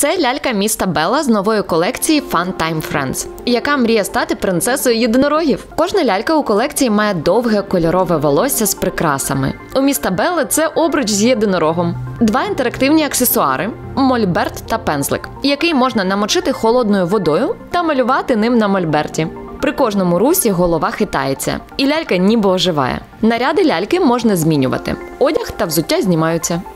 Це лялька міста Белла з нової колекції Fun Time Friends, яка мріє стати принцесою єдинорогів. Кожна лялька у колекції має довге кольорове волосся з прикрасами. У міста Белли це обруч з єдинорогом. 2 інтерактивні аксесуари – мольберт та пензлик, який можна намочити холодною водою та малювати ним на мольберті. При кожному русі голова хитається, і лялька ніби оживає. Наряди ляльки можна змінювати. Одяг та взуття знімаються.